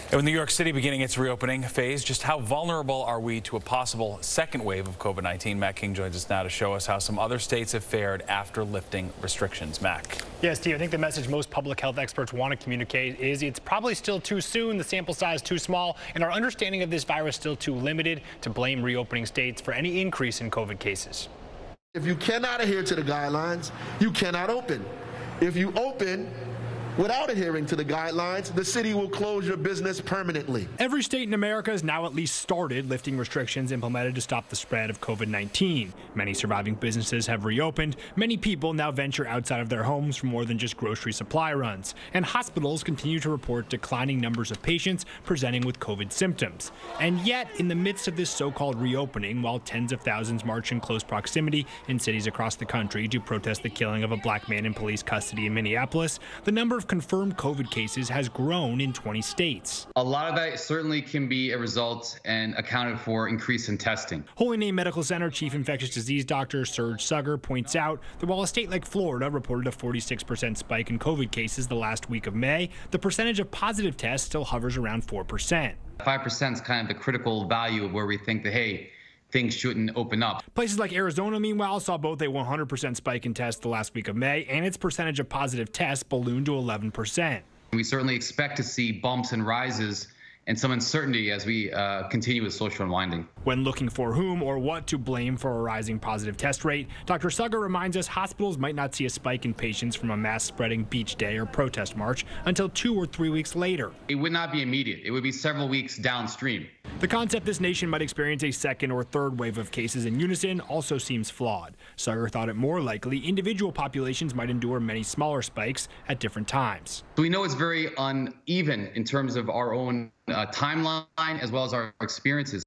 And with New York City beginning its reopening phase, just how vulnerable are we to a possible second wave of COVID-19? Mac King joins us now to show us how some other states have fared after lifting restrictions. Mac. Yeah, Steve, I think the message most public health experts want to communicate is it's probably still too soon, the sample size too small, and our understanding of this virus still too limited to blame reopening states for any increase in COVID cases. If you cannot adhere to the guidelines, you cannot open. If you open without adhering to the guidelines, the city will close your business permanently. Every state in America has now at least started lifting restrictions implemented to stop the spread of COVID-19. Many surviving businesses have reopened. Many people now venture outside of their homes for more than just grocery supply runs. And hospitals continue to report declining numbers of patients presenting with COVID symptoms. And yet, in the midst of this so-called reopening, while tens of thousands march in close proximity in cities across the country to protest the killing of a black man in police custody in Minneapolis, the number of confirmed COVID cases has grown in 20 states. A lot of that certainly can be a result and accounted for increase in testing. Holy Name Medical Center Chief Infectious Disease Dr. Suraj Saggar points out that while a state like Florida reported a 46% spike in COVID cases the last week of May, the percentage of positive tests still hovers around 4%. 5% is kind of the critical value of where we think that, hey, things shouldn't open up. Places like Arizona, meanwhile, saw both a 100% spike in tests the last week of May and its percentage of positive tests ballooned to 11%. We certainly expect to see bumps and rises and some uncertainty as we continue with social unwinding. When looking for whom or what to blame for a rising positive test rate, Dr. Saggar reminds us hospitals might not see a spike in patients from a mass-spreading beach day or protest march until 2 or 3 weeks later. It would not be immediate. It would be several weeks downstream. The concept this nation might experience a second or third wave of cases in unison also seems flawed. Saggar thought it more likely individual populations might endure many smaller spikes at different times. So we know it's very uneven in terms of our own timeline as well as our experiences.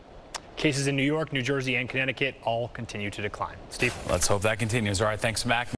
Cases in New York, New Jersey, and Connecticut all continue to decline. Steve? Let's hope that continues. All right, thanks, Mac.